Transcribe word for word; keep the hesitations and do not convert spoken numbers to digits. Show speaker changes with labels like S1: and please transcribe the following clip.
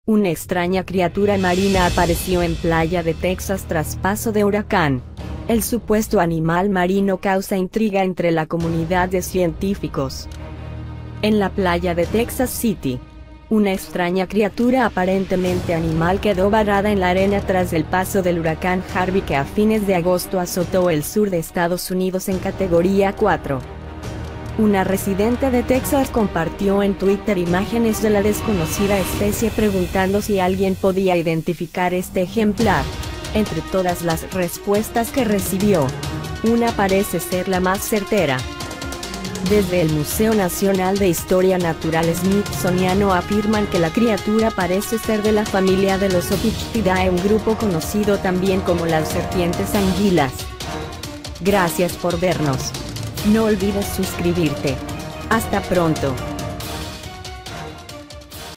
S1: Una extraña criatura marina apareció en playa de Texas tras paso de huracán. El supuesto animal marino causa intriga entre la comunidad de científicos. En la playa de Texas City, una extraña criatura aparentemente animal quedó varada en la arena tras el paso del huracán Harvey que a fines de agosto azotó el sur de Estados Unidos en categoría cuatro. Una residente de Texas compartió en Twitter imágenes de la desconocida especie preguntando si alguien podía identificar este ejemplar. Entre todas las respuestas que recibió, una parece ser la más certera. Desde el Museo Nacional de Historia Natural Smithsoniano afirman que la criatura parece ser de la familia de los Opischidae, un grupo conocido también como las serpientes anguilas. Gracias por vernos. No olvides suscribirte. Hasta pronto.